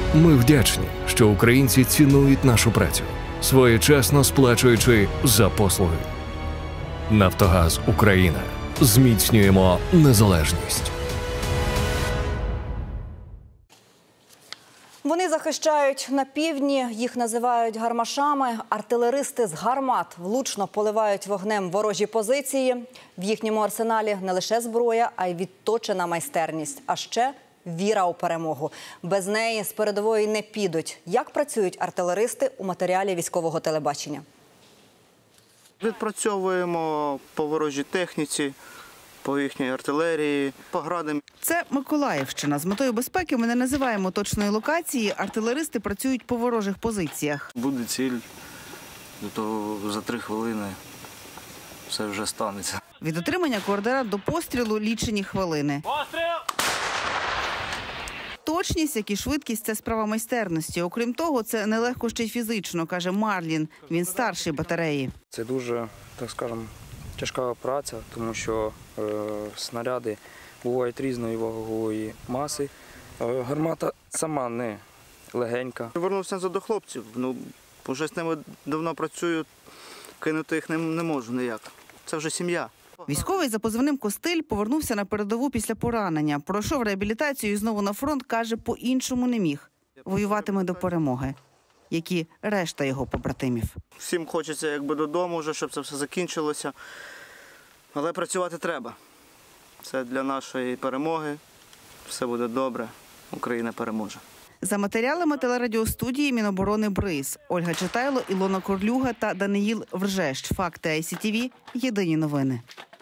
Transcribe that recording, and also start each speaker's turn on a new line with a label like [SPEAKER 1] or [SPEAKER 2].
[SPEAKER 1] Ми вдячні, що українці цінують нашу працю, своєчасно сплачуючи за послуги. Нафтогаз Україна. Зміцнюємо незалежність.
[SPEAKER 2] Вони захищають на півдні, їх називають гармашами. Артилеристи з гармат влучно поливають вогнем ворожі позиції. В їхньому арсеналі не лише зброя, а й відточена майстерність. А ще віра у перемогу. Без неї з передової не підуть. Як працюють артилеристи у матеріалі військового телебачення?
[SPEAKER 3] Відпрацьовуємо по ворожій техніці, по їхній артилерії, по градам.
[SPEAKER 4] Це Миколаївщина. З метою безпеки ми не називаємо точної локації. Артилеристи працюють по ворожих позиціях.
[SPEAKER 3] Буде ціль, то за 3 хвилини все вже станеться.
[SPEAKER 4] Від отримання координат до пострілу лічені хвилини. Постріл! Точність, як і швидкість – це справа майстерності. Окрім того, це нелегко ще й фізично, каже Марлін. Він старший батареї.
[SPEAKER 5] Це дуже, так скажемо, тяжка праця, тому що снаряди бувають різної вагової маси. Гармата сама не легенька.
[SPEAKER 3] Вернувся до хлопців. Вже з ними давно працюю, кинути їх не можу ніяк. Це вже сім'я.
[SPEAKER 4] Військовий за позивним «Костиль» повернувся на передову після поранення. Пройшов реабілітацію і знову на фронт, каже, по-іншому не міг. Воюватиме до перемоги, як і решта його побратимів.
[SPEAKER 3] Всім хочеться додому вже, щоб це все закінчилося. Але працювати треба. Це для нашої перемоги. Все буде добре. Україна переможе.
[SPEAKER 4] За матеріалами телерадіостудії Міноборони «Бриз». Ольга Читайло, Ілона Корлюга та Даниїл Вржещ. Факти ICTV. Єдині новини.